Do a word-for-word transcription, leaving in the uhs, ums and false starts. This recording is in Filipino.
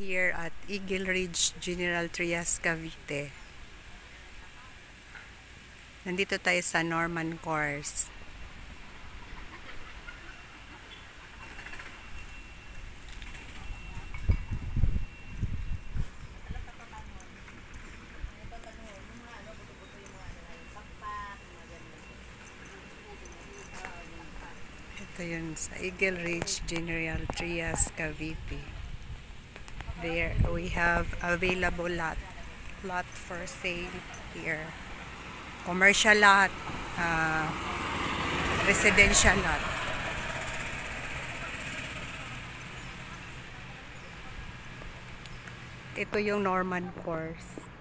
here at Eagle Ridge General Trias, Cavite. Nandito tayo sa Norman Course. Ito yun sa Eagle Ridge General Trias, Cavite. There we have available lot lot for sale here. Commercial lot, uh, residential lot. Ito yung Norman Course.